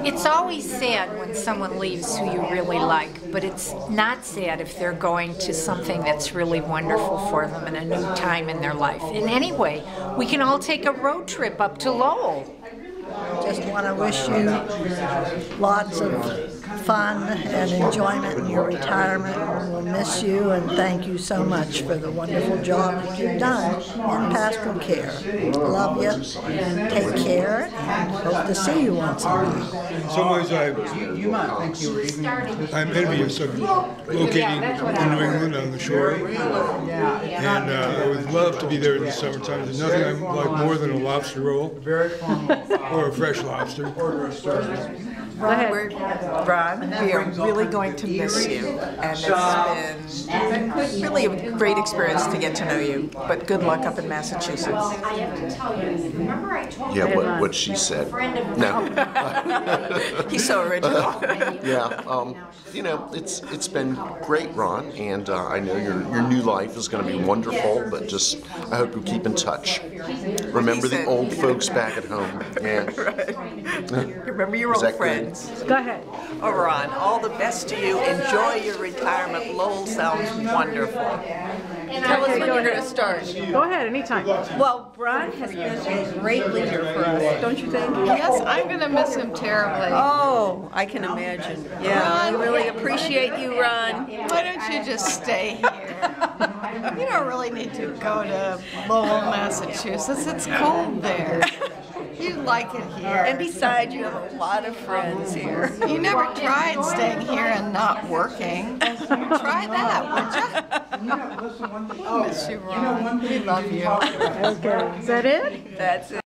It's always sad when someone leaves who you really like, but it's not sad if they're going to something that's really wonderful for them and a new time in their life. And anyway, we can all take a road trip up to Lowell. Just want to wish you lots of fun and enjoyment in your retirement. We'll miss you and thank you so much for the wonderful job that you've done in pastoral care. Love you, take care, and hope to see you once in a while. In some ways, I'm envious of locating in New England on the shore, and I would love to be there in the summertime. There's nothing I like more than a lobster roll or a fresh lobster. Go ahead. Ron, we are really going to miss you, and it's been really a great experience to get to know you, but good luck up in Massachusetts. Yeah, what she said. No. He's so original. Yeah, you know, it's been great, Ron, and I know your new life is going to be wonderful, but just I hope you keep in touch. Remember the old folks back at home. Yeah. Right. Remember your old friends. Go ahead. Oh, Ron, all the best to you. Enjoy your retirement. Lowell sounds wonderful. Tell us when you're going to start. Go ahead, anytime. Well, Ron has been a great leader for us, don't you think? Yes, I'm going to miss him terribly. Oh, I can imagine. Yeah, we really appreciate you, Ron. Why don't you just stay here? You don't really need to go to Lowell, Massachusetts. It's cold there. You like it here. And besides, you have a lot of friends here. You never tried staying here and not working. Try that, would you? I miss you, Ron. We love you. Okay. Is that it? That's it.